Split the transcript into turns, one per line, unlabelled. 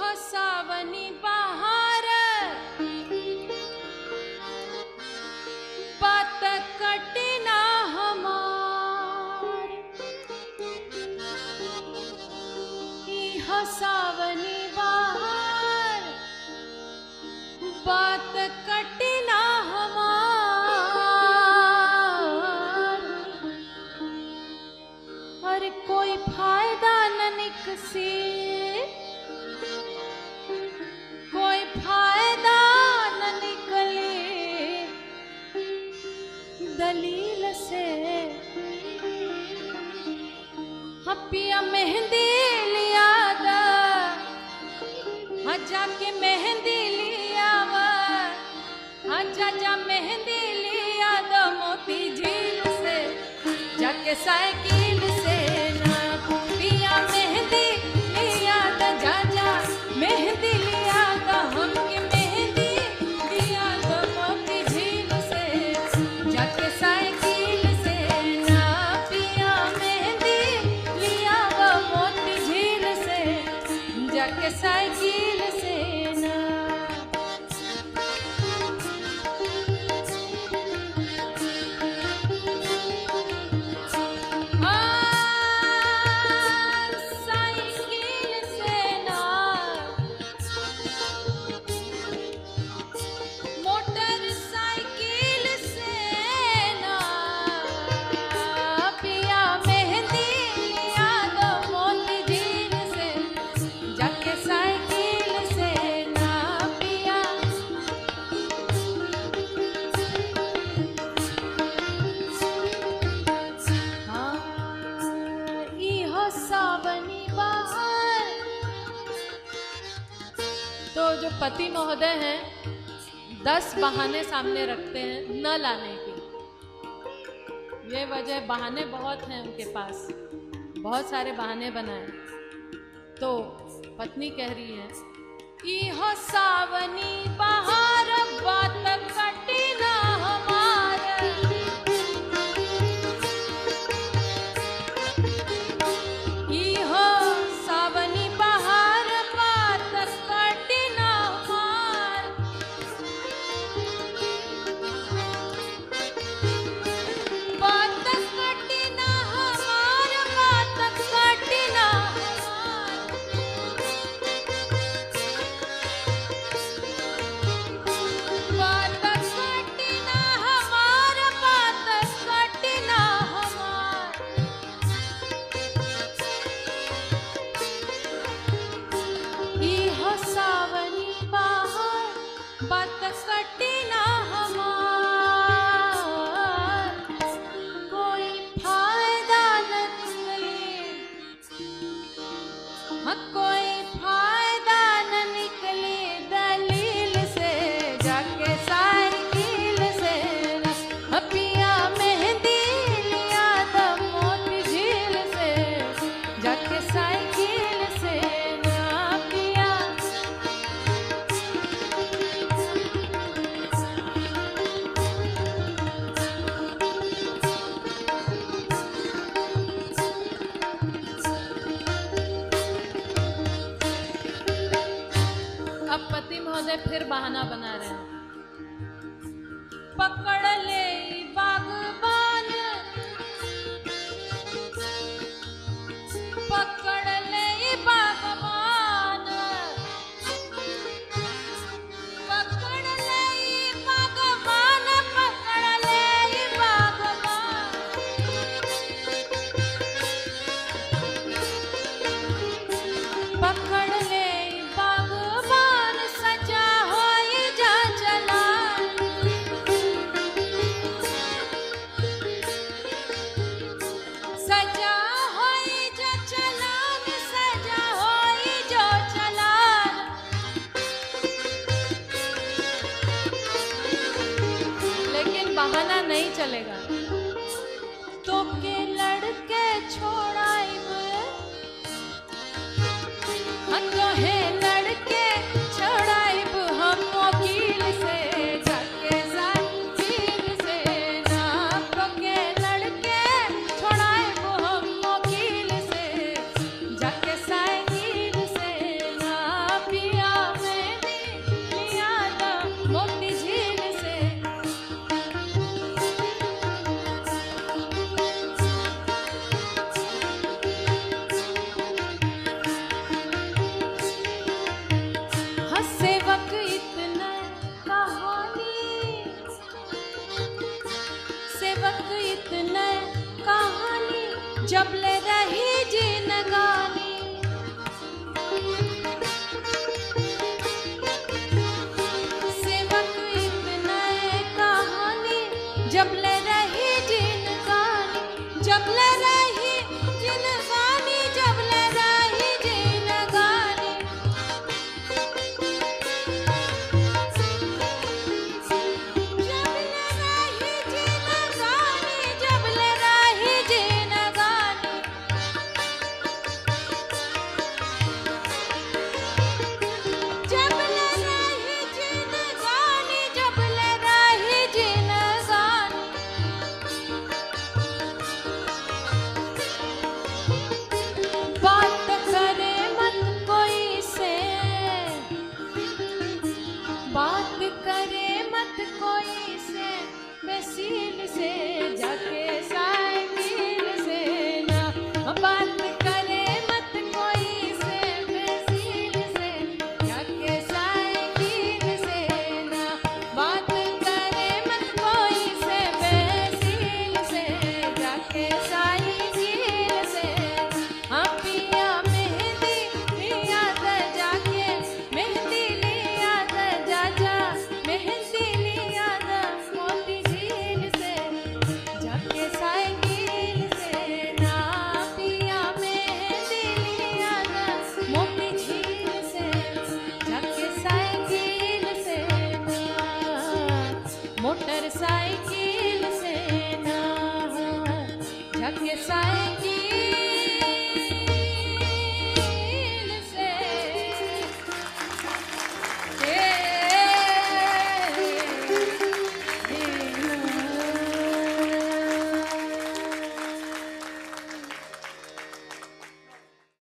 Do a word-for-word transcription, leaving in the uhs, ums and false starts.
सावनी बहार बात कटी ना हमार, इह सावनी बहार बात कटी ना हमार। अरे कोई फायदा न निकसी, कोई फायदा न निकले दलील से। हपिया मेहंदी लिया दा, हाँ जाके मेहंदी लिया वा, हाँ जा जा मेहंदी लिया दा मोती झील से, जाके साइकिल से ना। पिया मेहंदी लिया दा, जा जा मेहंदी लिया दा, हमके मेहंदी लिया दा मोती झील से, जाके साइकिल से ना। पिया मेहंदी लिया दा मोती झील से, जाके साइकिल से ना। तो जो पति महोदय हैं दस बहाने सामने रखते हैं न लाने के। ये वजह, बहाने बहुत हैं उनके पास, बहुत सारे बहाने बनाए। तो पत्नी कह रही है, इहो सावनी बहार बात कटी ना हमार, इहो सावनी बहार बात कटी ना हमार। बात कटी ना हमार, बात कटी ना हमार। बात कटी ना हमार, बात कटी ना हमार। इहो सावनी बहार बात कटी ना हमार। कोई फायदा न निकले, हाँ कोई फायदा न निकले दलील से, जाके साइकिल से ना। हाँ पिया मेहंदी लिया दा मोती झील से, जाके साइकिल से ना। पिया अब पति महोदय फिर बहाना बना रहे हैं। पकड़ ले बागबान, पकड़ ले बागबान, पकड़ ले बागबान, पकड़ ले बागबान। पकड़ ले बागबान, सजा होई जा चलान। सजा होई जा चलान, सजा होई जो चलान। लेकिन बहाना नहीं चलेगा। तो के लड़के छोड़ाइब, हाँ कहे लड़के छोड़ाइब हम वकील से, जाके साइकिल से ना। तो के लड़के छोड़ाइब हम वकील से, जाके साइकिल से ना। पिया मोटर साइकिल से ना झक साइकिल